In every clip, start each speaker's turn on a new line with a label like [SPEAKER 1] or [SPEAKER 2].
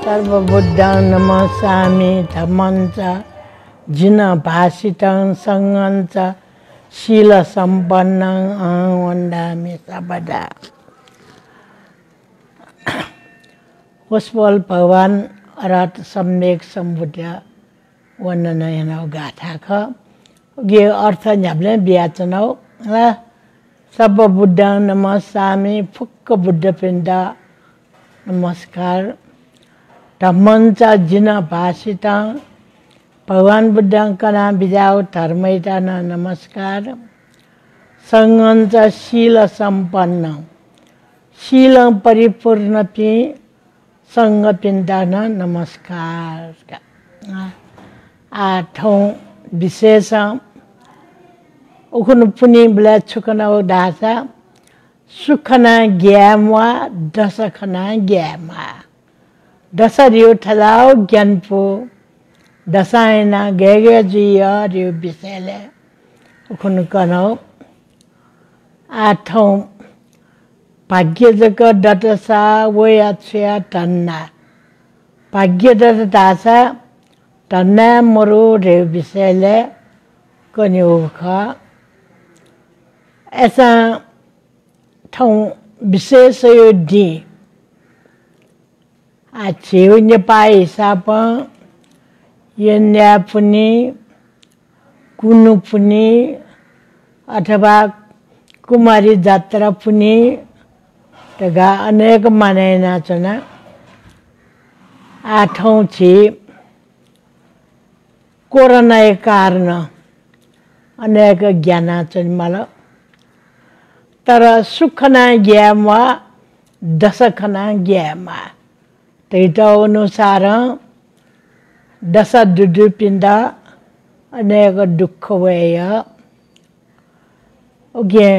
[SPEAKER 1] सर्वबुद्धं नमस्सामि धम्मं च जिन भाषितं संघं च शीलसम्पन्नं अहं वन्दामि सर्वदा। होसबोल भगवान अरहत सम्यक सम्बुद्ध वर्णन गाथा ख ये अर्थ न्याब्ले बियाचनौ सर्वबुद्धं नमस्सामि फुक्क बुद्ध पिण्ड नमस्कार। धम्मं च जिन भाषितं भगवान बुद्धं कना बिजाउ धर्मैता नमस्कार। संघं च शील सम्पन्न शील परिपूर्ण पि संघ पिण्डा नमस्कार। आठौं विशेष उखुन पुनि बला छुकना दासा सुखना ज्ञामा दशखना ज्ञामा दश रियो ठलाओ ज्ञानपो दशायना गेगे जिया रियो विषयले उखुन कनो। आठौं भाग्य जग दतसा वयाच्छया तन्ना भाग्य दत दासा तन्ना मरो रियो विषयले कनि उख। ऐसा ठौं विशेष यो दी आछेउ नेपाल हिसाब यन्या पुनि कुनु पुनि अथवा कुमारी जात्रा पुनि तगा अनेक मानेना चना। आठौं छि कोरोना कारण अनेक ज्ञाना चन मला तर सुखना ज्ञामा दशखना ज्ञामा तैटा अनुसार दश दुदु पिण्ड अनेक दुख वय ओगे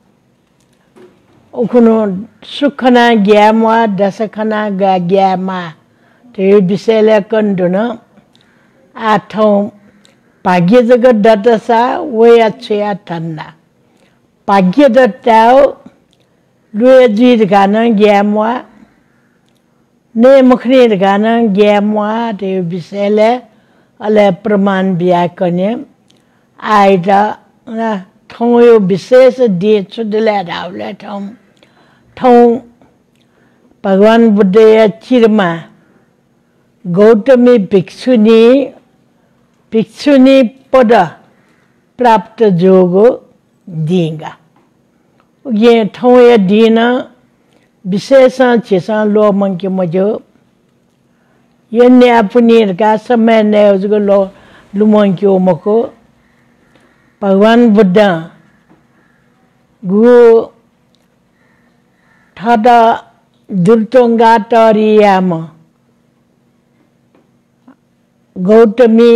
[SPEAKER 1] उखुनो सुखना ज्ञामा दशखना ज्ञामा ते विषयले कन्दुन। आठौं भाग्य जगत दतसा वयाच्छया तन्ना भाग्य दत्ताओ लुए जीत गाना ज्ञामा ने मुखनी गाना ज्ञामा ते विषयले अले प्रमाण बिया कने आइदा ठौं यो विशेष दे छुदले रावले ठौं भगवान बुद्ध या चिरमा गौतमी भिक्षुनी पद प्राप्त जोगो दिंगा ये ठौं या दिन विशेष छेसा लो मंके मजो यन्या पुनीर का समय ने उसको लो लुमंके मको भगवान बुद्ध गु थादा दुर्तोंगा तरियाम गौतमी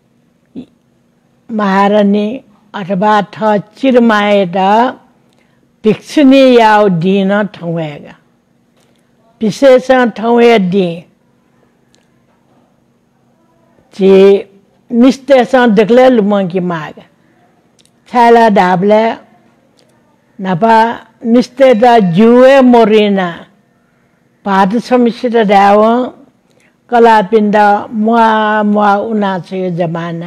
[SPEAKER 1] महारानी अथवा थ चिरमाएदा भिक्षुनी याव दिन ठौएगा विशेष ठौए दी जे मिस्टेसा देखले लुमंकी माग छाला डाबले नपा मिस्टेदा जुए मोरिना भात समिसित दाव कला पिण्ड मुआ उना छ जमाना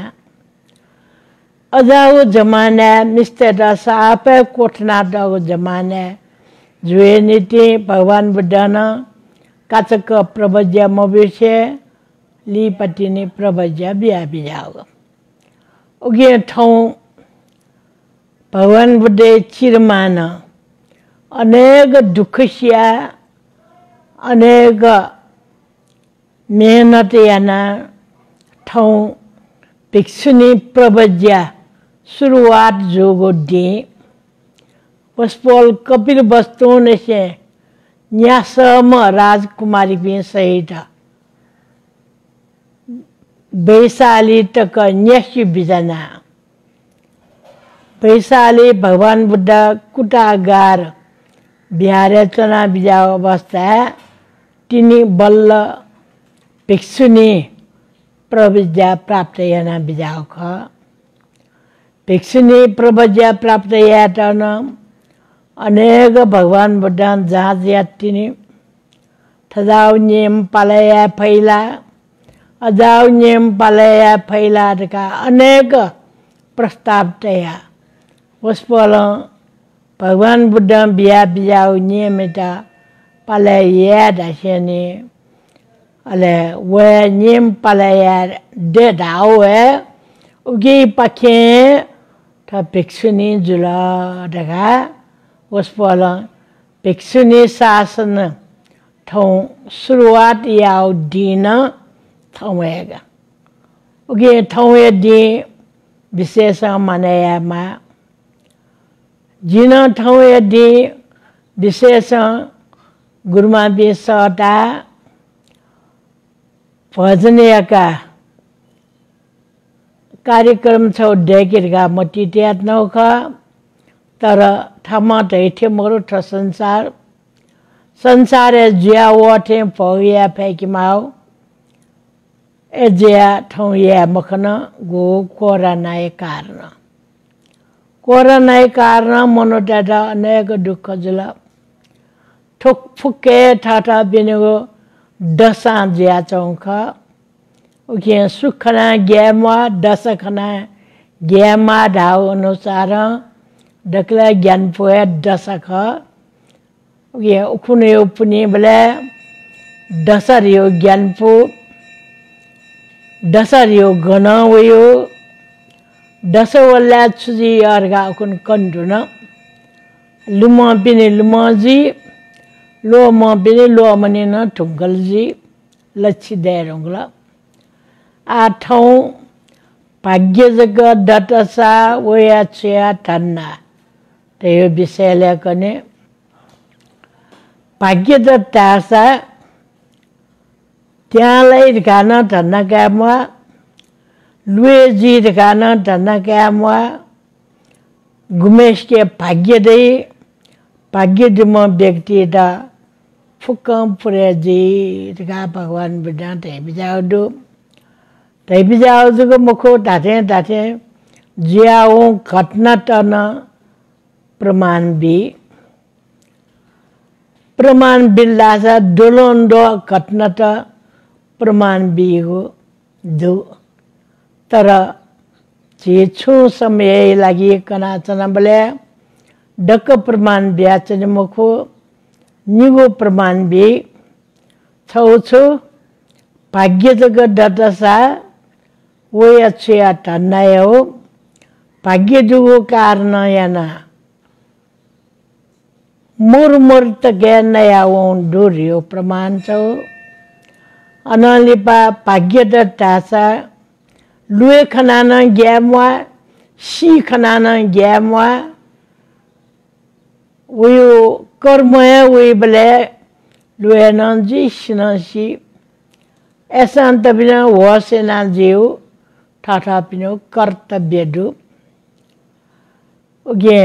[SPEAKER 1] अजाउ जमाना मिस्टेदा सापे कोठना दगो जमाना जुए नीति भगवान बुद्धन काचक प्रवज्य मविष्य लीपतिनी प्रवज्य बिया बिजाओ ओगे ठौं भगवान बुद्ध चिरमान अनेक दुखसिया अनेक मेहनत याना ठौं भिक्षुनी प्रवज्य शुरुआत जोगो दी पसपोल कपिल वस्तु से न्यासम राजकुमारी भी सहित वैशाली तक न्यासी बिजना वैशाली भगवान बुद्ध कुटागार बिहारे चना बिजाओ अवस्था तिनी बल्ल भिक्षुनी प्रवज्या प्राप्त याना बिजाओ ख भिक्षुनी प्रवज्या प्राप्त यातन अनेक भगवान बुद्ध जहाँ तिनी थजाउ नियम पालया फैला अजाउ नियम पालया फैला का अनेक प्रस्ताव तया उसपल भगवान बुद्ध बिया बियाउ नियमित पालया दशने अले वे नियम पालया दे दाओ है उगी पखे था भिक्षुनी जुला दगा उसपल भिक्षुनी शासन थौ शुरुआत याउ दिन थौएगा उगे थौए दी विशेष मनाया मा जिन थौए दी विशेष गुरुमा बिसटा भजनीय का कार्यक्रम छौ डेकिरगा मटिट्यात नौख तर थमा दैथे मरु थ संसार जिया वठे पौया फेकिमाउ ए जिया ठौया मखन गो कोरोनाय कारण मनोटा अनेक दुःख जुल ठुक फुके ठाठा बिनेगो दशा जिया चौख उके सुखना ज्ञामा दशखना ज्ञामा ढाउ अनुसार डकला ज्ञान पोए दशख उके उखुने उपनी बले दशरियो ज्ञान पो दशरियो गना वयो दशवल्ला छुजी अर्गा उकुन कंडुन लुमा बिने लुमाजी लो म बिने लो मने न ठुंगलजी लच्छी देरंगला आठौ भाग्य जग दटसा वया छया ठन्ना त्यो विषयले कने भाग्य दटासा त्यालाई गान ठन्ना कामवा लुए जी गान ठन्ना कामवा गुमेश के भाग्य दे भाग्य दिम व्यक्ति दा फुकम पुरे जी गा भगवान बिना ते बिजाउ दु ते बिजाउ जुको मुखो ताथे जियाओ घटना तन प्रमाण बिल्लासा डोलोंडो घटना त प्रमाण बी हो दु तर जे छु समय लागि कना चना बले डक प्रमाण ब्याचन मुखो निगो प्रमाण बी छौ भाग्य जग दटसा वो अच्छे ठन्नाय हो भाग्य जुगो कारण याना मुर त ज्ञान नया डोरियो प्रमाण छौ अनलिपा भाग्य दटासा लुए खनाना ग्यामवा सी खनाना ग्यामवा वो कर्म है वही बले लुए नजी सिनसी ऐसा अंत बिना वो से ना जीव ठाठा पिनो कर्तव्य दु उगे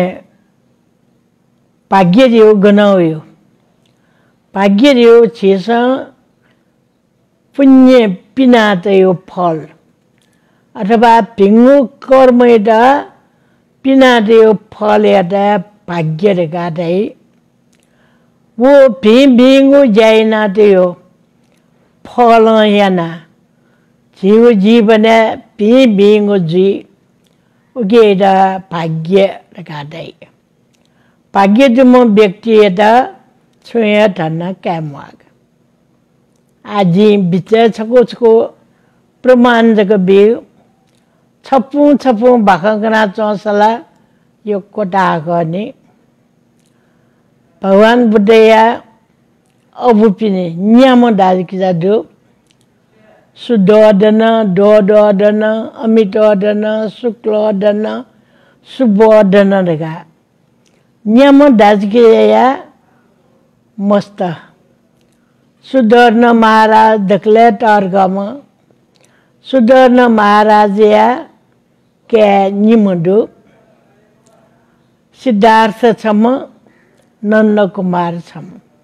[SPEAKER 1] भाग्य रियो गनाओ भाग्य रियो छेसा पुण्य पिनातयो फल अथवा भिंगु कर्म एटा पिनातयो फल एटा भाग्य रेखा दे वो भिंगु जाइनातयो फल याना जीव जीवन भिंगु जी उगेदा भाग्य रेखा दे भाग्य जुम व्यक्ति एटा छुया ठन्ना कैमवाग आजी बिचे छको प्रमाण जग बे छपु भाखंगना चौसला यो कोटा गर्ने भगवान बुद्धया अबुपिने न्याम दाजकिजा दो सुदोदन दोदन अमितोदन शुक्लोदन सुबोदन रेगा न्याम दाजकिया मस्त सुदर्ण महाराज दखले टर्गम सुदर्ण महाराज या के निमुडु सिद्धार्थ छम नंद कुमार छम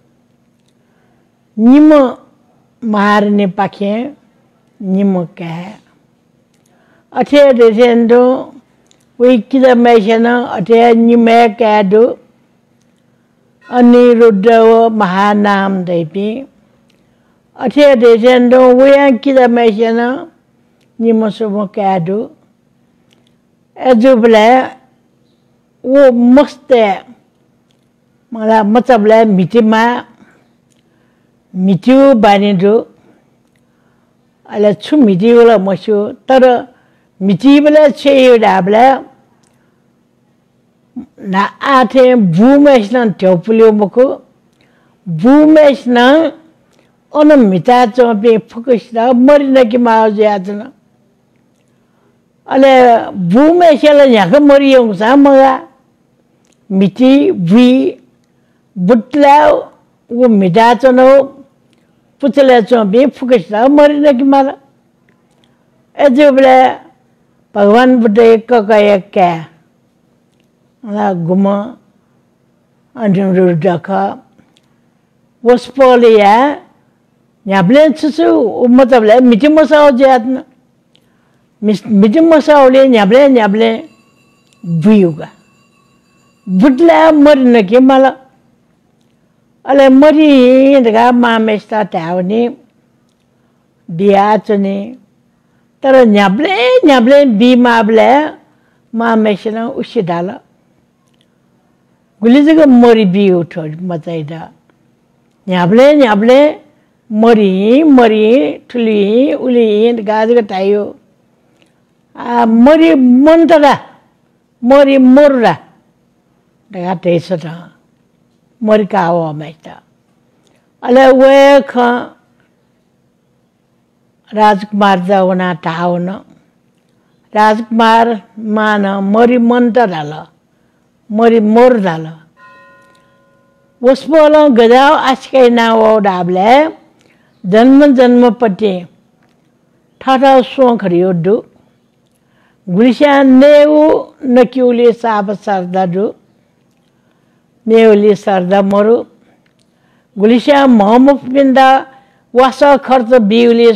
[SPEAKER 1] निम महारने पाखे निम के अठे देसेंदो वी किदा मैसेना अठे निमे कैदो अनिरुद्ध महानाम दैपी अठे देशेंडो वया किदा मैशना निमसो मकादो एजुबले वो मस्त है मला मतलब ले मिटिमा मिटियो बानिदो अले छु मिटियोला मसो तर मिटिबले छेयो डाबले ना आथे बुमेसना ठोपुल्यो मको बुमेसना अन मिटा चोपे फुकसना मरिन कि माओ ज्यातना अले बुमेसला याका मरियो सा मगा मिटी बुई बुटला वो मिटा चनो पुतले चोपे फुकसना मरिन कि माला एजुबले भगवान बुद्धे ककाया क्या ना गुमा अंजम डका वस्पोलिया न्याबले चुचु मतलब ले मिटी मसाओ जातना मिटी मसाओ ले न्याबले बुयुगा बुटला मरिन के माला अले मरी दगा मामेस्ता तावनी बिया चने तर न्याबले बीमाबले मामेसना उसी डाला गुली जगह मरी बी उठो मचाइदा न्याबले मरी ठुली उली गाजगा टाइयो मरी मंतरा मरी मोररा दगा तेसता मरी काओ मैता अले वे ख राजकुमार जावना टाउन राजकुमार मान मरी मंतर डाला मरी मोर डाला उसपोलो गजाव आजकै नाव डाबले जन्म पट्टी ठाठा सोख रियोडु गुलिसा नेउ नक्युले साब सरदा दु नेउली सरदा मरु गुलिसा मोहम्मद बिन्दा वासा खर्च बिउले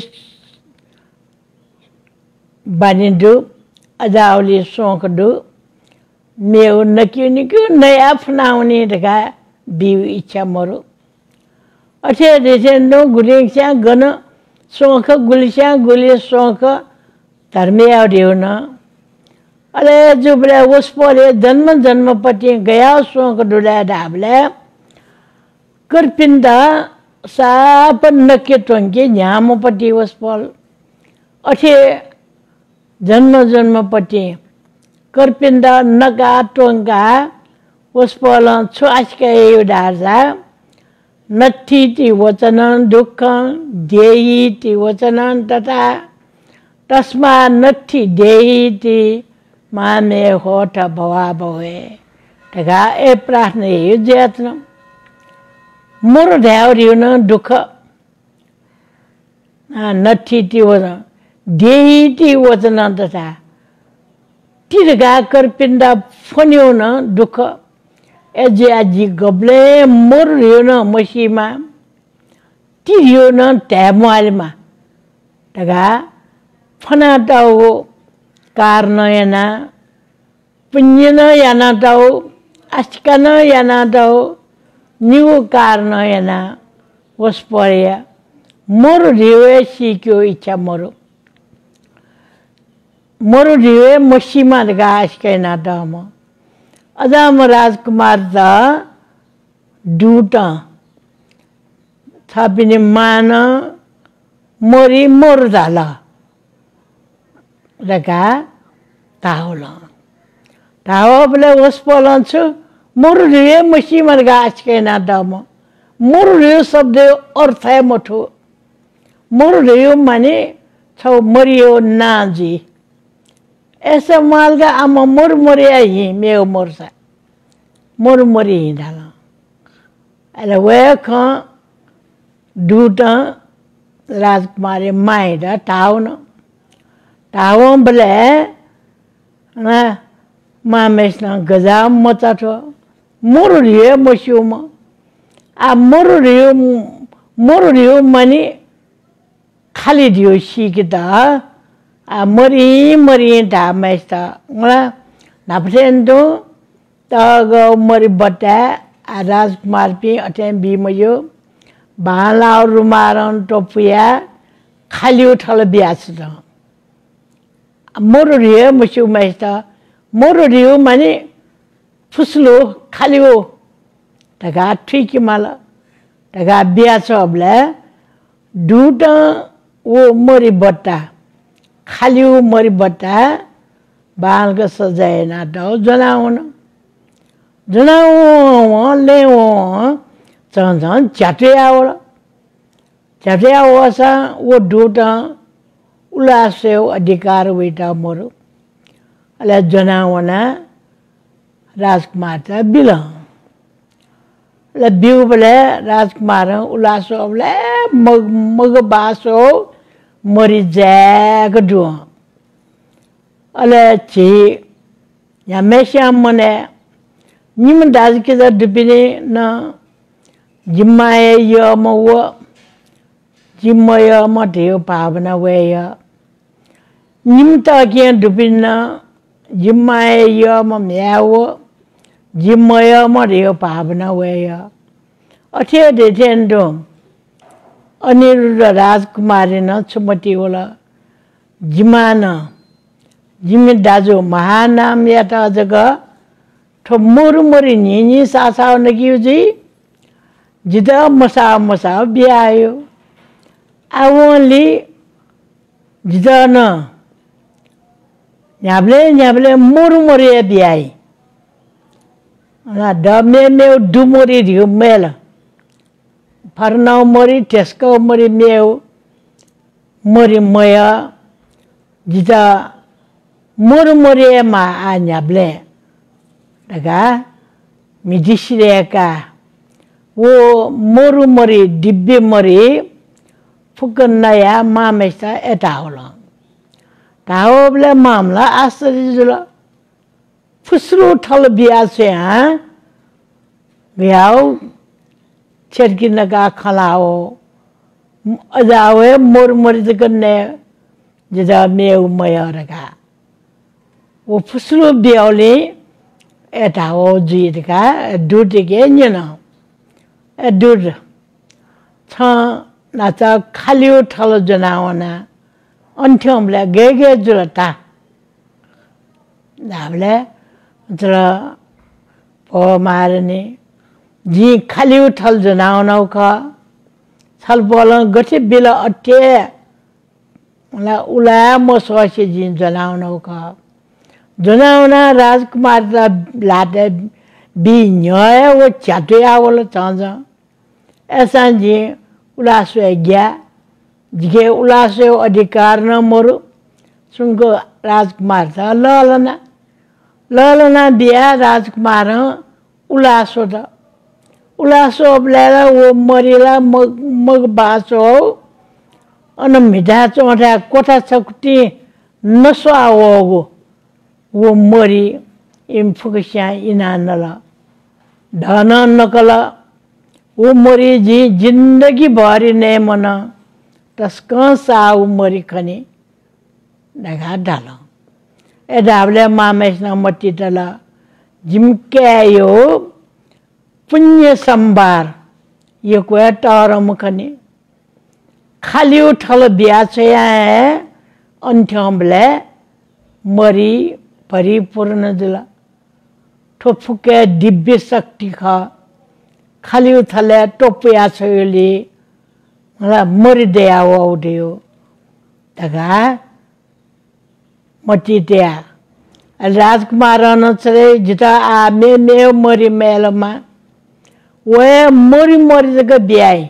[SPEAKER 1] बानिदु अजाउले सोख दु मेउ नक्यु नया फनाउने दगा बिउ इच्छा मरु अठे देशेंडो गुलिसा गन सोख गुलिसा गुले सोख धर्मिया देउन अले जुबले उसपोले जन्म पट्टी गया सोख दुला डाबले करपिंदा साप नके टोंके न्याम पट्टी उसपोल अठे जन्म पट्टी करपिंदा नगा टोंगा उसपोल छुआसके डार्जा नट्ठी ती वचन दुःख देही ती वचन तथा तस्मा नट्ठी देही ती मामे होठ भवा भवे तगा ए प्रार्थना यो जेतन मोर ध्यावरियो न दुःख नट्ठी ती वचन देही ती वचन तथा तिरगा करपिंदा फन्यो न दुःख एजे आजी गबले मोर रियो न मसीमा तिरियो न ट्यामुआलमा तगा फना टाउ कार नयना पुण्य न याना टाउ आस्का न याना टाउ न्यू कार नयना वस्परिया मोर रियो सिक्यो इच्छा मोर रियो मसीमा तगा आस्का ना टाउ अजाम राजकुमार दा डूटा थापिने मान मोरी मोर दाला लगा तावला ताव बले वस्पोलन छु मोर रे मसी मरगा आजके ना दम मोर रे शब्द अर्थ है मठो मोर रे माने छौ मरियो नाजी ऐसे मालगा आम मोर मोरिया ही मेओ मोरसा मोर मोरी डाला अले वे ख दूटा राजकुमारी माइदा टाउन बले ना मामेसना गजा मचा थो मोर रियो मसियोमा आ मोर रियो माने खाली दियो सिकिदा आ मरी दा मेस्ता ngla napsendo tago mari bata a Rajkumar पे अटें बी मयो भाला रुमारन टोपिया खाली उठल बियास त मोरो रियो मुसु मैस्ता मोरो रियो माने फुसलो खाली हो तगा ठीक माला तगा बियास अबले दुटा वो मरी बट्टा खाली वो मरी बट्टा बाल का सजाए ना तो जनावन ले वो चंचन चाटे आवला चाटे आवसा वो दुटा उल्लासे अधिकार वेटा मोरो अले जनावना राजकुमार ता बिला ले बिउ बले राजकुमार उल्लासो बले मग बासो मरी जाग दु अले ची या मेशा मने निम दाज के द दुबिने न जिम्माए य मव जिम्मय मथेउ पावना वेय निम त के दुबिना जिम्माए य म म्याव जिम्मय मथेउ पावना वेय अथे देथेन्दो अनिरुद्ध राजकुमारी न छुमती होला जिमान जिम्मे दाजु महानाम या त जग ठो मुरमुरी निनी सासा नगिउ जी जिदा मसा बियायो आवली जिदा न न्याबले मुरमुरी बियाई ना दमे मेउ दुमुरी रिउ मेल फरनाउ मरी टेस्को मरी मेउ मरी मया जिदा मुरमुरी मा आन्याबले daga midisireka wo moru mori dibbe mori fukanna ya mamesta eta hola taoble mamla asrijula fusru thal biya se ha biao cherkina ka khalao ajawe moru mori de jida meu maya raga wo fusru biaole eta o jidka dut ke nyana dut cha na cha khaliu thal janawana anthomle gege julata nable jra po marne ji khaliu thal janawana ka sal bola gati bila atte la ula mo so se jin janawana ka जनावना राजकुमार लाटे बी न्याय वो चाटे आवला चांजा ऐसा जी उलासो गया जिके उलासो अधिकार न मोरु सुनको राजकुमार था ललना बिया राजकुमार उलासो था उलासो बलेला वो मरिला मग बासो अन मिठा चोटा कोठा सकती नसो आवो वो मरी इम्फुकशा इनानला धन नकला वो मरी जी जिंदगी भरी ने मना तस्कं साउ मरी खनी नगा डालो ए डाबले मामेशना मट्टी तला जिमके यो पुण्य संबार ये कोई तारम खनी खाली उठल बिया छया है अंठम्बले मरी परिपूर्ण दिला ठोफुके दिव्य शक्ति खा खाली उठले टोपिया छयली मला मरी दया उठ्यो तगा मटी दया राजकुमार नचरे जिता आ मे मरी मेलमा वे मरी जग बियाई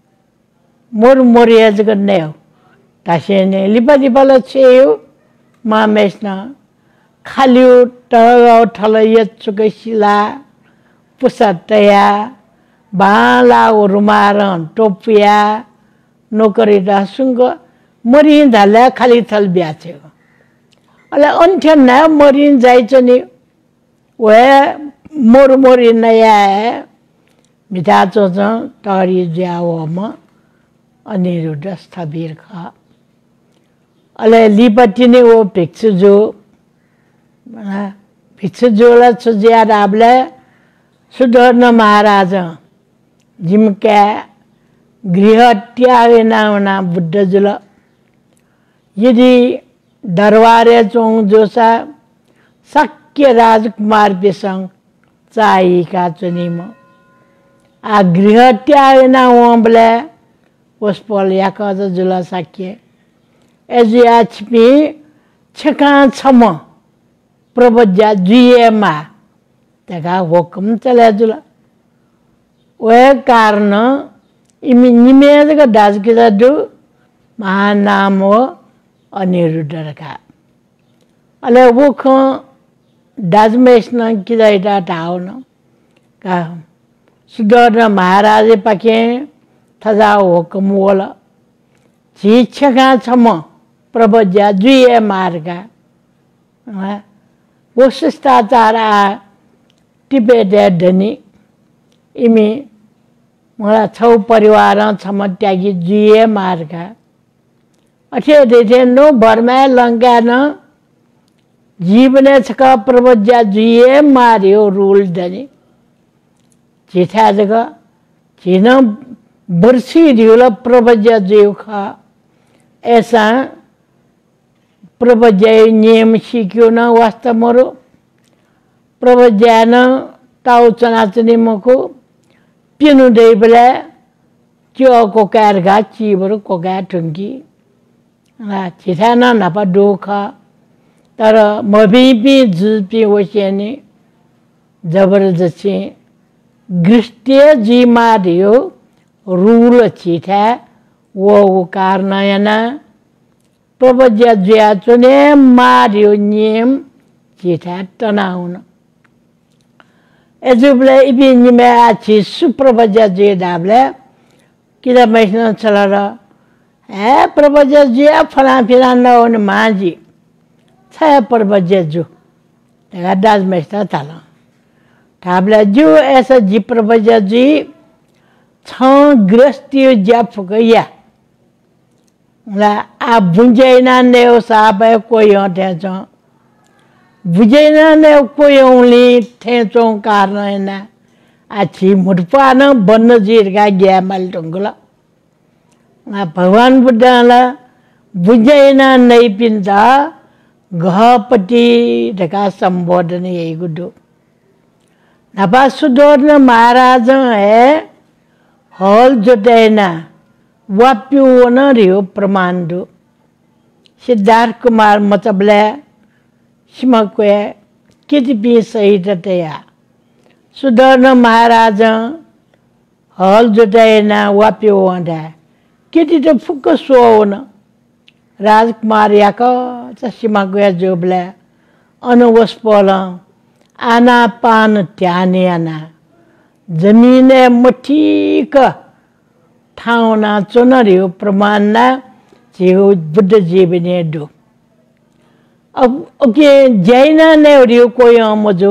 [SPEAKER 1] मरी जग नेव तासेने लिपा छेयो मामेशना खालिउ तगाउ थल यचुके सिला पुसतया बाला रुमारन टोपिया नोकरी दासुंग मरिन धाले खाली थल ब्याचे अले अन्थ्यन न मरिन जाइचनी वे मोरी नया मिठा चोच तरी ज्यावम अनिरुद्ध स्थबिर खा अले लिपति ने वो भिक्षु जो भिक्षु जोला सुजिया राबले सुधर्न महाराज जिमके गृह त्यागेना बुद्ध जुल यदि दरबारे चौं जोसा सक्य राजकुमार पेसंग चाहिका चुनिम आ गृह त्यागेना वंबले वस्पल याकज जुल सक्य एजिया छिपी छका छम प्रबज्या जुएमा तका हुकुम चले जुल वह कारण इमी निमेज का दाज के दु महानाम हो अनिरुद्ध का अले वो ख दाज मेषना की जाइटा टाउन का सुदर्शन महाराज पके थजा हुकुम वला छका छम प्रबज्या जुए मार्गा वो शिष्टाचार टिपेटे धनी इमी मलाई छौ परिवार छम त्यागी जुए मार्गा अठे देखे नो भरमा लंका न जीवने छका प्रबज्या जुए मारियो रूल धनी चिठा जगह चिन बर्सी दियोला प्रबज्या जुए खा ऐसा प्रबज्या नियम सिक्यो न वास्तव मरो प्रबज्या न ताउ चनाचनी मको पिनु दे बेला क्यों को कार गा चीबर को गा ठुंगी ना चिथा न नपा दोखा तर मबीपी जुपी वसेनी जबरदस्ती गृष्टीय जी मारियो रूल चिठा वो कारणायना प्रबज्या जुया चुने मारियो नियम चिठा तनाउन एजुबले इबी निमे आछि सुप्रबज्या जुया दाबले किदा मैसन चलर ए प्रबज्या जुया फला फिला नहुने माजी छया प्रबज्या जु तगा दाज मैसन तल थाबले जु ऐसा जी प्रबज्या जी छ गृहस्थी ज्याफ गया ला आ बुझैना ने साबे कोई हटे छ बुझैना ने कोई उली थे चो कारण ना आछि मुडपा न बन्न जीर का गया मल टंगला आ भगवान बुद्धला बुझैना नहीं पिंदा गहपति ढका संबोधन यही गुडो नपा सुदर्शन महाराज है हल जोटेना वाप्यो न रियो प्रमाण दो सिद्धार्थ कुमार मतबले सिमक्वे कितपी सहित तया सुदर्शन महाराज हल जोटेना वाप्यो वंडा किति तो फुक सोन राजकुमार याक सिमक्वे जोबले अनुवस्पल आना पान त्याने आना जमीने मुठीक ठाउना चुनरियो प्रमाणना जियो बुद्ध जीवने दो अब ओके जैना ने रियो कोई मजो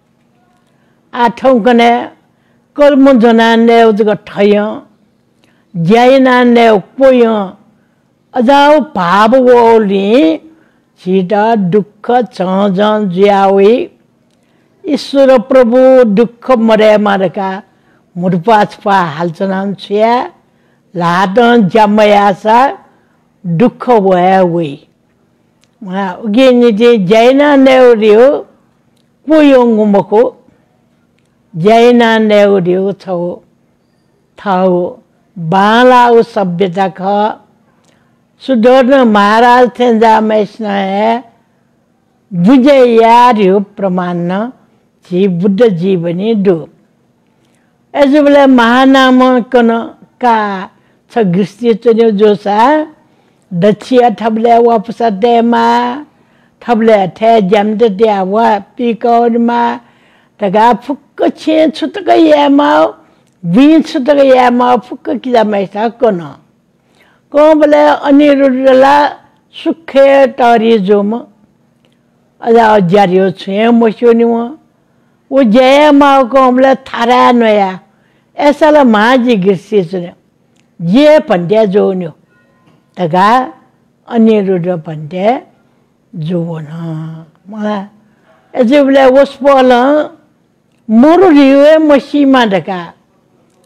[SPEAKER 1] आठौं कने कर्म जना ने उजग ठय जैना ने कोई अजाओ भाव वोली छिटा दुख चजन ज्यावी ईश्वर प्रभु दुख मरे मारका मुडपा छपा हालचनान छिया लादन जमयासा दुख वया वे मा उगे निजे जैना नेउरियो पुयोंगुमको जैना नेउरियो छौ थाओ बालाउ सभ्यता ख सुदर्शन महाराज थेंजा मैसना है बुझे यारियो प्रमाण जी बुद्ध जीवनी दो ऐसे बोले महानाम कन का छ गृष्टी चुन्यो जोसा दक्षिया थबले वापस दे मा थबले थे जमदे दिया वा पीकौन मा तगा फुक छे छुतक ये मा बीन छुतक ये मा फुक किदा मैसा कन को बोले अनिरुद्धला सुखे तरी जोम अजा जारियो छे मोशोनी वो जय माँ को हमले थारा नया ऐसा ला माँ जी गिरसी सुने ये पंड्या जो न्यो तगा अनिरुद्ध पंड्या जो ना मला ऐसे बोले वो स्पॉल मोरू रिवे मशीमा डका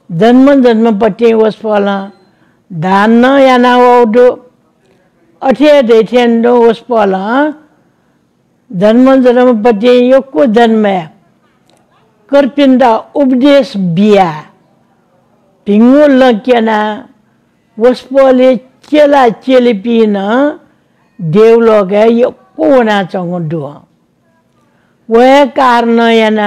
[SPEAKER 1] जन्म जन्मपट्टि वस्पल धान याना वाउडो अठे देठेंडो वस्पल जन्म जन्मपट्टि योको जन्म करपिंदा उपदेश बिया पिंगो लक्यना वस्पले चेला चेलिपिन देवलोगे योको वना चंगुडो वह कारण याना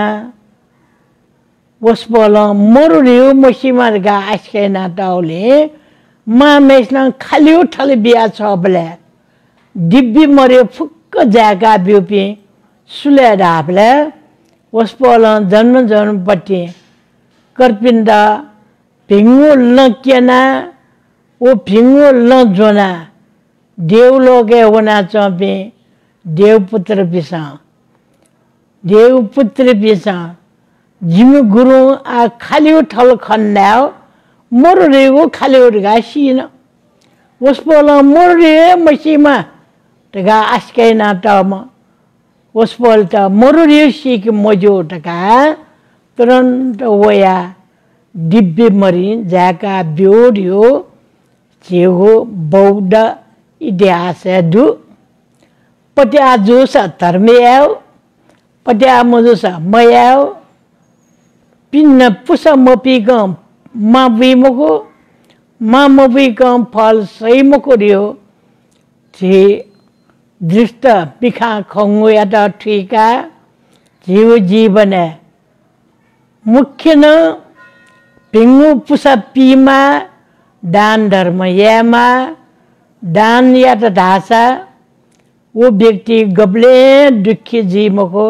[SPEAKER 1] वस्पल मरुरियो मसीमारगा आस्के नाटाउले मा मेसना खालियो ठले बिया छ बले दिब्बी मरे फुक्क जागा बिउपि सुले डाबले वस्पल जन्म जन्मपट्टि करपिंदा पिंगो लक्यना वो पिंगो ल जोना देवलोगे वना चपे देवपुत्र पिसा देवपुत्र पिसा जिम गुरु आ खालियो ठल खन्डाओ मरुरेगो खालियो गासीन वस्पल मरुरे मसीमा तगा आस्कै नाटामा वस्पल त मरुरे सिक मजो तगा तुरंत वया दिव्य मरी जाका ब्योडियो चेगो बौद्ध इतिहास दु पट्या जोस धर्मेयाव पट्या मजोसा मयाव पिन्न पुस मपिगम मा विमको मा मपिगम फल सही मको रियो जे दृष्ट पिखा खंगो याता ठीका जीव जीवन मुख्य न पिंगु पुसा पीमा दान धर्म यामा दान या त ढासा वो व्यक्ति गबले दुखी जीवको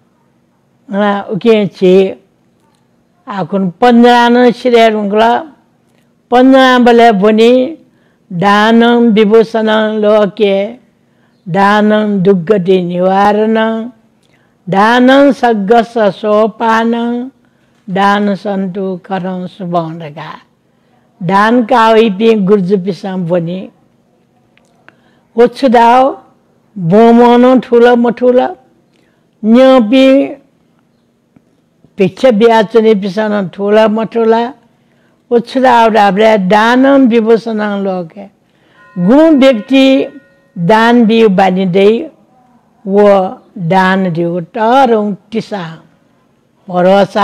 [SPEAKER 1] उके छे आकुन 15 सिरेरुंगला 15 बले बनी दानं विभूषणं लोके दानं दुर्गति निवारणं दानं सग्गस सोपानं दान संतु करं सुबंडगा दान का इपि गुर्जु पिसम बनी ओछदाओ बोमनो ठुला मठुला न्यपि पिच्छे ब्याचने पिसन ठुला मठुला ओछदाओ डाबले दानम विभूषणं लोके गुण व्यक्ति दान बिउ बानी दे वो दान दिउ तरं टिसा भरोसा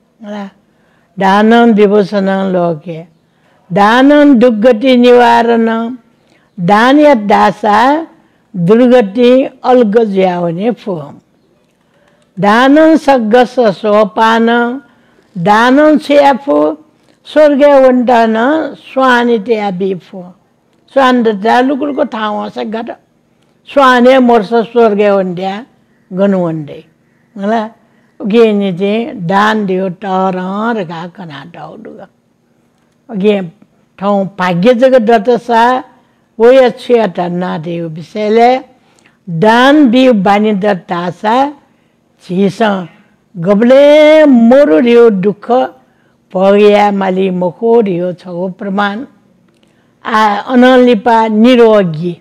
[SPEAKER 1] दानं विभूषणं लोके दानं दुर्गति निवारणं दान या दासा दुर्गति अलगज्यावने फुम दानं सग्गस सोपान दानं सेफु स्वर्ग वंटन स्वानी ते अबिफु स्वान द लुकुल को ठाउँ सगट स्वाने मोर्स स्वर्ग वंड्या गनुवंडे मला गेनी ते दान दियो तर गा कना डाउडुगा अगे ठाउँ भाग्य जग दतसा वय छेटा ना दियो बिसेले दान बिउ बानी दतासा छिसा गबले मोरु रियो दुख पगया माली मखो रियो छगो प्रमाण आ अनलिपा निरोगी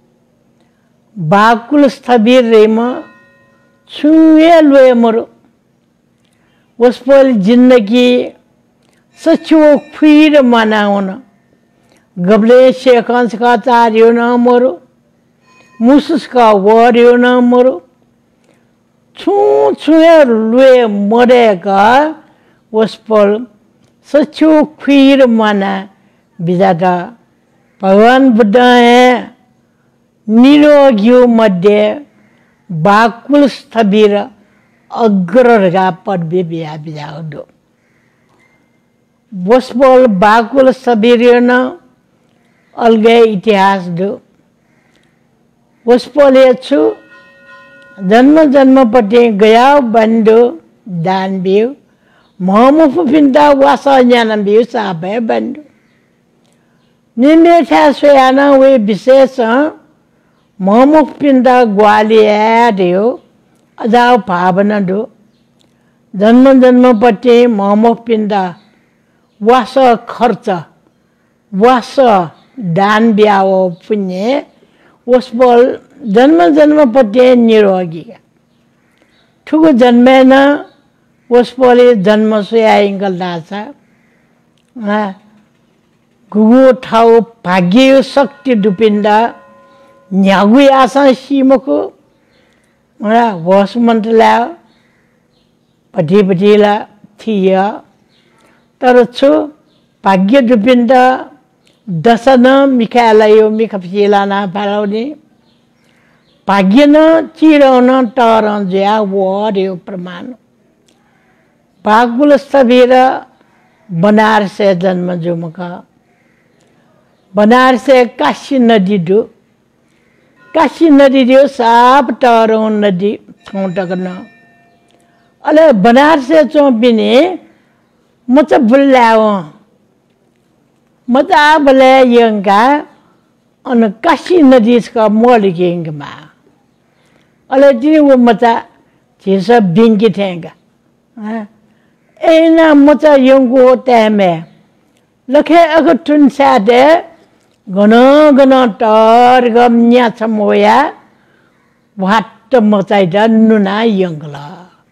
[SPEAKER 1] बाकुल स्थबिर रेम छुए लोए मरो वस्पल जिंदगी सचो खुईर मनाउन गबले शेखंस का चारियो न मरो मुसुस का वरियो न मरो छु छुए लोए मरे का वस्पल सचो खुईर मना बिजाता भगवान बुद्ध है निरोगियों मध्य बाकुल स्थबिर अग्रगा पद बिया बिजाओ दो वस्पल बाकुल स्थबिर न अलगे इतिहास दो वस्पल छु जन्म जन्म पटे गया बंदो दान बिउ मोहमुफ पिंदा वासा ज्ञान बिउ साबे बंदो निने था सोयाना वे विशेष मोहमुफ पिंदा ग्वालिया दियो अजाव भावना दो जन्म जन्म पटे मोहमुफ पिंदा वास खर्च वास दान ब्याओ पुण्य वस्पल जन्म जन्म पटे निरोगी ठुको जन्मे न वस्पले जन्म सोया इंगल दासा गुगु ठाउ भाग्य शक्ति दुपिन्दा न्यागु आसा सिमको वस मन्त्रला पढी थिया तर छु भाग्य दुपिन्दा दशन मिखालायो मिखपिलाना भालाउने भाग्य न चिरन टरन ज्या वड्यो प्रमाण भागुल सबेर बनारस जन्म जुमका बनारस काशी नदी दु काशी नदी दियो साप टरो नदी छोटकन अले बनारस चो बिने म त बुल्याओ म त बले यंगा अन काशी नदी का मोल गेंगमा अले दिन वो म त जेस बिंगी थेंगा एना म त यंगो तेमे लखे अगटुन सादे गन टर गम्या छमोया वाट मचाइदा नुना यंगला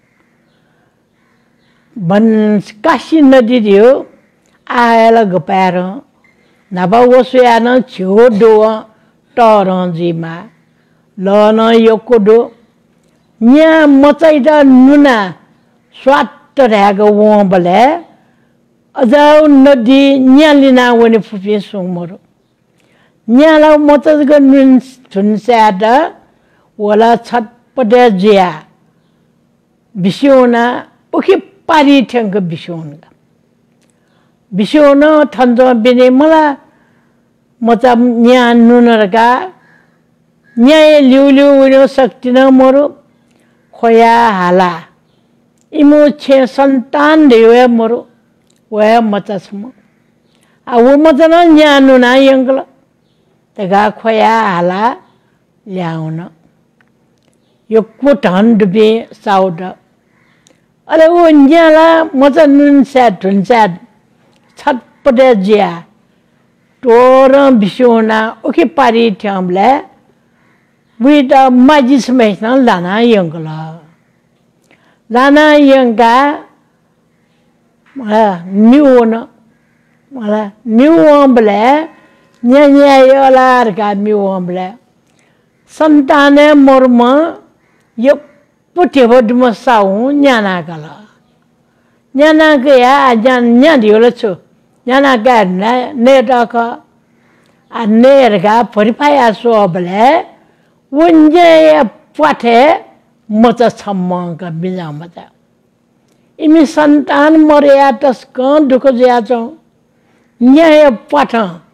[SPEAKER 1] बन काशी नदी दियो आएला गपार नबा वसुया न छोडो टरंजीमा लन योकोडो न्या मचाइदा नुना स्वाट रहेको वबले अजाउ नदी न्यालिना वने फुपे सुमरो न्याला मचजग नुन थुनसाद वला छटपटे जिया बिसोना ओके पारी ठंग बिसोनगा बिसोना थन्द बिने मला मचा न्या नुनरका न्याय लिउलिउ उयो शक्ति न मरो खोया हाला इमो छे संतान देवे मरो वह मचा छम आ वो मचा न न्या नुना यंगला तगा खोया हाला ल्याउन यो कोटन डुबे साउड अरे वो न्याला मचा नुन साद धुन साद छटपटे जिया टोर बिसोना ओके पारी ठ्यामले विदा माजी समेसन लाना यंगला लाना यंगा मिउन मला मिउम्बले न्या योलार का मिउम्बले संताने मर्म यो पुटे बदम साउ न्याना गला न्याना गया जान न्या दियोले छु न्याना गा नेटक आ नेरगा परिपाया सोबले वन्जे पाठे मच छम्मका बिजा मचा इमी संतान मर्या तस्क दुख ज्या छौ न्याय पाठ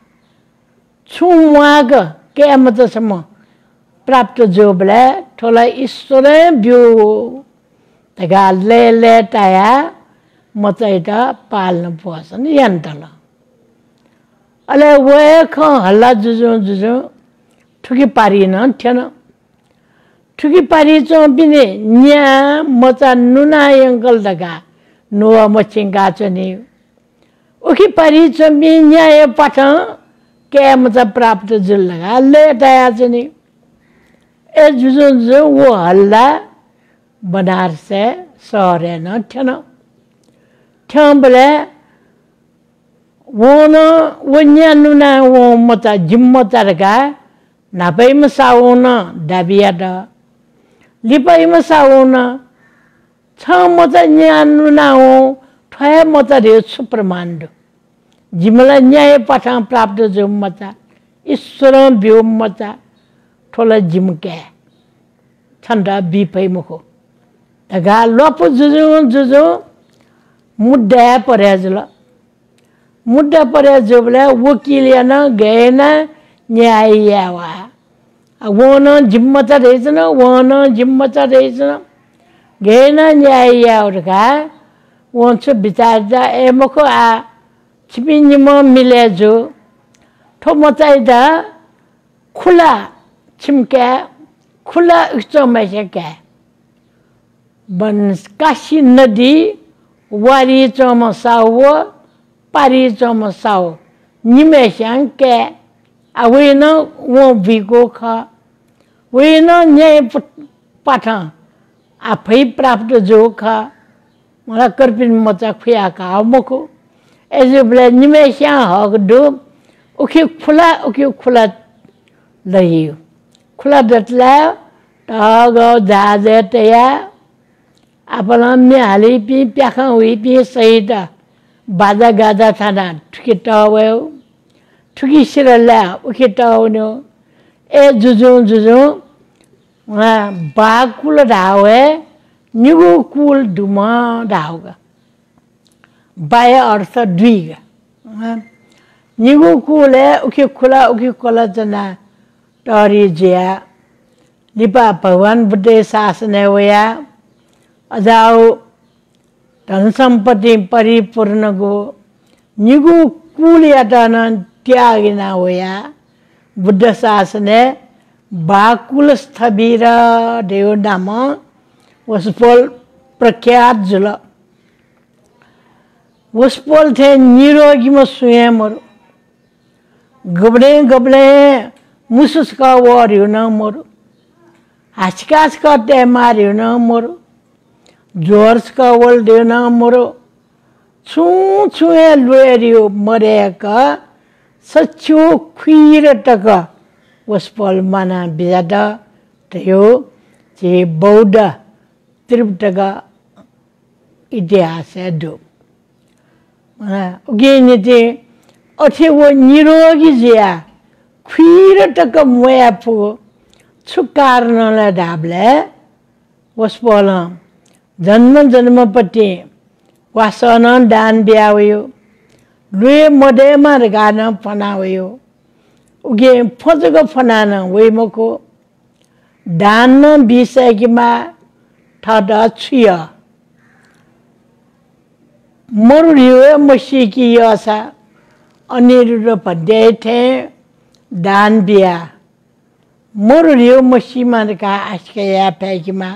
[SPEAKER 1] छुवाग के मच छम्म प्राप्त जोबले ठोला ईश्वर बिउ तगा ले टाया मचैटा पाल्न पोसन यन्तल अले वे ख हल्ला जुजु ठुकी पारी न थिएन ठुकी पारी चो बिने न्या मचा नुना यंगल दगा नुवा मचिंगा चनि ओखी पारी चो बि न्याय पाठ के मचा प्राप्त जुल लगा ले टाया चनि ए जुजु वो हल्ला बनारस सहरे न थिएन ठ्याम्बले वो न्या नुना वो मचा जिम्मचा रगा नापैमा साउन दाबिया द लिपैमा साउन छ मचा न्या नुना हो ठय मचा रे सुप्रमाण्ड जिमला न्याय पाठ प्राप्त जो मचा ईश्वर बिउ मचा ठोला जिमके छन्दा बिपै मुखो तगा लप जुजु मुद्दा परेजल मुद्दा परे जोबले वकील न गए न न्याय यावा वोन जिम्मता रहेछन वोन जिम्मता रहेछन गए न न्याय यावरका वोन छु विचारदा ए मको आ छिपिनिम मिले जो ठो मचाइदा खुला छिमके खुला उच्चमाइसके बन काशी नदी वारी चम साउ पारी चम साउ निमेशां के अवेन वो बिगो ख वेन न्याय पाठ आफै प्राप्त जो ख मला कर्पिन मचा खुया का मको ऐसे बोले निमे श्यां हक दो उखे खुला लही खुला दतला तागो जाजे तया अपना में हाली पी प्याखा हुई पी सही था बाजा गाजा था ना ठुकी टावे ठुकी सिरला उखे टावनो ए जुजू वहाँ बाकुल ढावे निगु कुल दुमा ढावगा बाय अर्थ द्विगा निगु कुल है उखे खुला जना टरी जिया लिपा भगवान बुद्धे शासन है वया अजाओ धन संपत्ति परिपूर्ण गो निगु कुल यातन त्यागिना वया बुद्ध शासन है बाकुल स्थबीर देव नाम वसपोल प्रख्यात जुल वसपोल थे निरोगी में सुए मरो गबड़े मुसुस का वारियो न मरो हाचकाच का ते मारियो न मरो जोर्स का वल दे न मरो छुए लुएरियो मरे का सच्चो खुईर तक वसपोल माना बिजादा त्यो जे बौद्ध त्रिपुटका इतिहास है दो उगे निते अथे वो निरोगी जिया खुईर तक मोया पो छुकार नला डाबले वसपोल जन्म पट्टी वासन दान ब्यावयो लुए मदेमा गाना फनावयो उगे फजको फनान वेमको दान बिसकेमा ठडा छुय मरुरियो मसिकी यसा अनिरुद्ध पद्य थे दान बिया मरुरियो मसिमानका आस्कया पैकिमा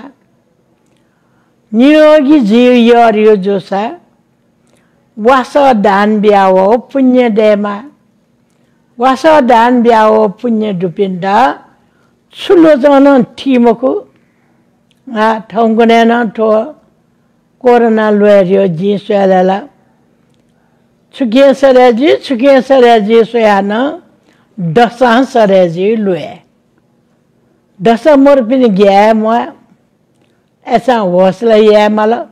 [SPEAKER 1] निरोगी जीव यरियो जोसा वास दान बिया हो पुण्य देमा वास दान ब्याओ पुण्य दुपिंदा सुलो जन ठीमको ठौंगने न ठो कोरोना लुएरियो जी सोयाला छुके सरेजी सोयान दसा सरेजी लुए दसा मोर पिन गया म ऐसा हौसला ये मला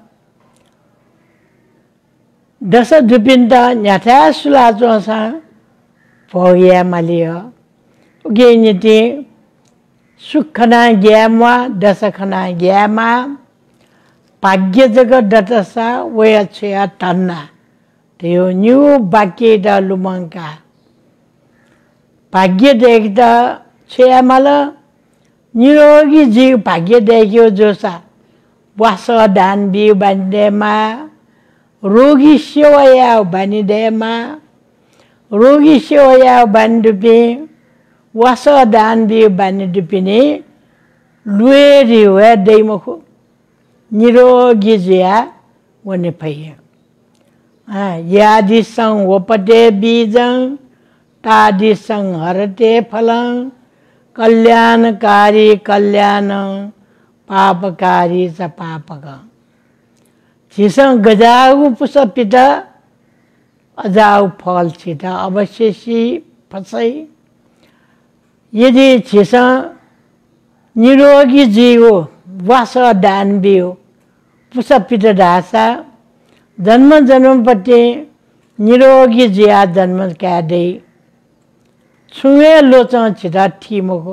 [SPEAKER 1] दसा दुपिंदा न्याथा सुला जोसा भोगिया मालियो उगे निति सुखना ग्यामा दशखना ग्यामा भाग्य जगत दतसा वया छया तन्ना त्यो न्यू बाकी दा लुमंका भाग्य देखदा छया माला निरोगी जीव भाग्य देखियो जोसा वास दान बि बान्देमा रोगी सेवाया बानिदेमा रोगी सेवाया बान्डुपे वास दान बि बानिदुपिने लुएरि वे दैमखो निरोगी जिया वने फैया यादि सं वपटे बीजं तादि सं हरते फलं कल्याणकारी कल्याण पापकारी च पापक जिसं गजाऊ पुष्पिता अजाऊ फल छिटा अवश्य सी फसई यदि छिसा निरोगी जीव वास दान बियो पुष्पित ढासा जन्म पट्टि निरोगी जिया जन्म क्या दे छुए लोचा छिटा ठीमको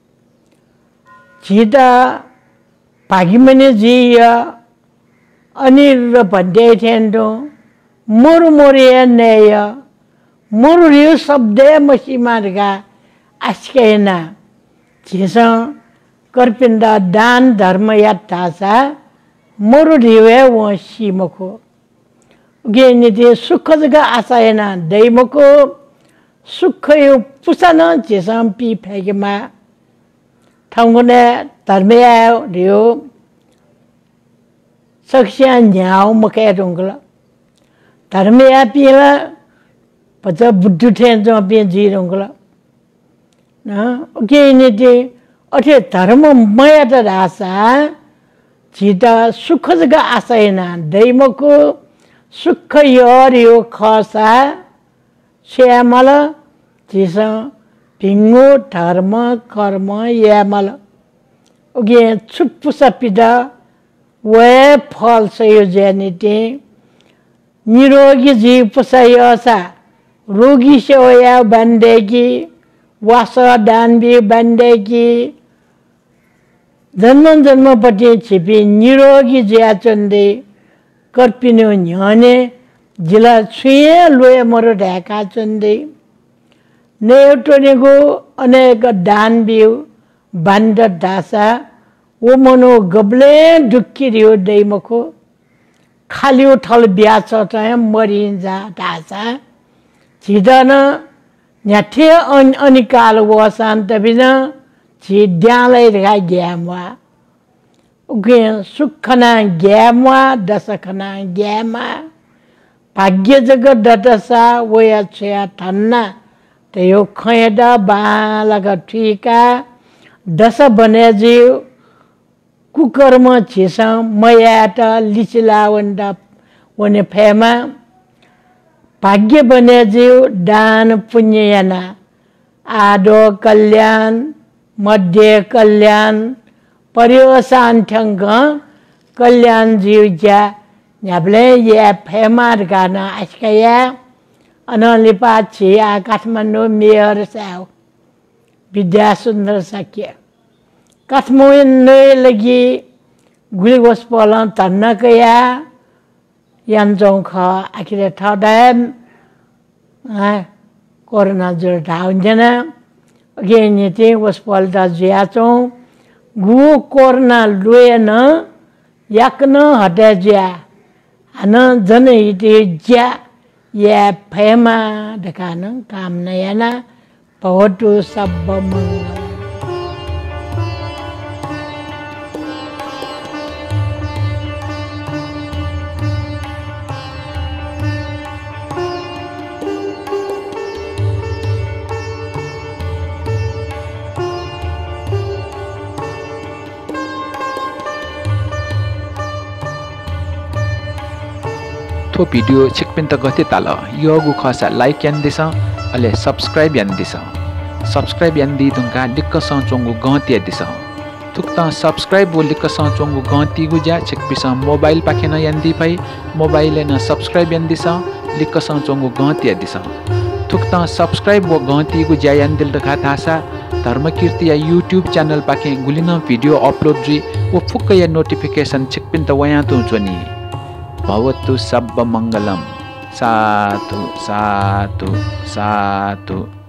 [SPEAKER 1] छिटा भागिमने जिया अनिरुद्ध भन्दै थेन्दो मुरमुरिया नेय मुरुरियो शब्दे मसीमार्गा आस्केना जिसा कर्पिंदा दान धर्म यात्तासा मुरुरियो वो सीमको उगे निते सुख जगा आसायना दैमको सुख यो पुसाना जिसा पी फेगमा थांगने धर्मया रियो सक्ष्या न्याव मके रुंगला धर्मया पीला पचा बुद्धु ठेन जो पी जी रुंगला ना ओके निते अथे धर्म मया त रासा जिता सुख जगा आसायना दैमको सुख यो खसा श्यामल चिस भिङ्गो धर्म कर्म यामल उगे छुप्पु सपिदा वे फल सयो ज्यानिते निरोगी जीव पुसयोसा रोगी सेवया बन्देगी वास दानबी बन्देगी जन्म जन्मपट्टि छिपी निरोगी ज्याचन्दे कर्पिनो न्याने जिला छुए लोए मरो ढाका चन्दे नेउटोनेको अनेक दान बिउ बान्द ढासा ओ मनो गब्ले दुखिरियो दैमको खालियो ठल ब्याच चाहिँ मरिन्छ ढासा छिदन न्याठे अनिकाल वसान्त बिना छि ड्यालै रेगा ग्यामवा उगे सुखना ग्यामवा दशखना ग्यामा भाग्य जगत दटसा वया छया ठन्ना त्यो खयदा बालका ठिका दश बनेजी कुकर्म छिस मयाट लिचिला वन्दा वने फेमा भाग्य बनेजी दान पुण्यना आदो कल्याण मध्य कल्याण पर्यवसान्थ्यङ्ग कल्याण जीव ज्या न्याब्ले या फेमार गाना आस्कया अनलिपा छिया काठमाडौँ मेयर साउ विद्या सुन्दर सकिया काठमाडौँ लगी गुलिगोस पलन तन्नकया यान्जों ख आखिर ठडाम कोरोना जोर ढाउन्जना अगेनिते वसपल दा ज्याचों गु कोरोना लुएन याकन हटे ज्या हन जन हिते ज्या या फेमा ढकान काम नयाना भवतु सब मंगल
[SPEAKER 2] थो भिडियो छिकपिन त गते ताल योगु खसा लाइक यान दिस अले सब्स्क्राइब यान दिस सब्स्क्राइब यान दी तुंका लिक्क चोंगु गति दिस थुक्ता सब्स्क्राइब वो लिक्क चोंगु गति गुजा छिकपिस मोबाइल पाखेन यान दी पई मोबाइल न सब्स्क्राइब यान दिस लिक्क चोंगु गति दिस थुक्ता सब्स्क्राइब वो गति गुजा यान दिल रखा थासा धर्मकीर्ति या यूट्यूब चैनल पाखे गुलिन वीडियो अपलोड जी वो फुक्क या नोटिफिकेशन छिकपिन त वया तो चोनी भवतु सब मंगलम साधु साधु साधु।